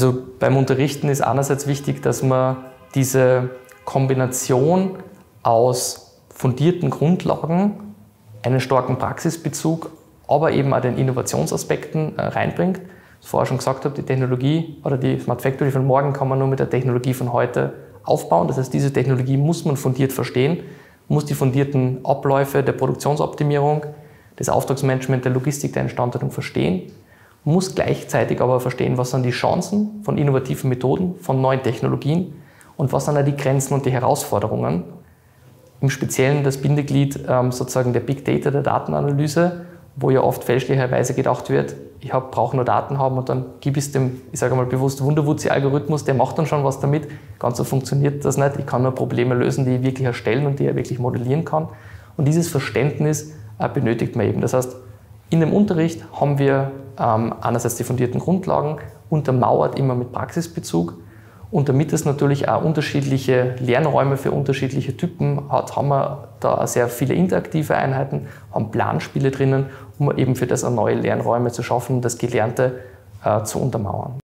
Also beim Unterrichten ist einerseits wichtig, dass man diese Kombination aus fundierten Grundlagen, einen starken Praxisbezug, aber eben auch den Innovationsaspekten reinbringt. Wie ich vorher schon gesagt habe, die Technologie oder die Smart Factory von morgen kann man nur mit der Technologie von heute aufbauen. Das heißt, diese Technologie muss man fundiert verstehen, muss die fundierten Abläufe der Produktionsoptimierung, des Auftragsmanagements, der Logistik, der Instandhaltung verstehen, muss gleichzeitig aber verstehen, was sind die Chancen von innovativen Methoden, von neuen Technologien und was sind auch die Grenzen und die Herausforderungen. Im Speziellen das Bindeglied sozusagen der Big Data, der Datenanalyse, wo ja oft fälschlicherweise gedacht wird, ich brauche nur Daten haben und dann gebe ich es dem, ich sage mal bewusst, Wunderwuzzi-Algorithmus, der macht dann schon was damit. Ganz so funktioniert das nicht. Ich kann nur Probleme lösen, die ich wirklich erstellen und die ich wirklich modellieren kann. Und dieses Verständnis benötigt man eben. Das heißt, in dem Unterricht haben wir einerseits die fundierten Grundlagen, untermauert immer mit Praxisbezug. Und damit es natürlich auch unterschiedliche Lernräume für unterschiedliche Typen hat, haben wir da sehr viele interaktive Einheiten, haben Planspiele drinnen, um eben für das auch neue Lernräume zu schaffen, das Gelernte zu untermauern.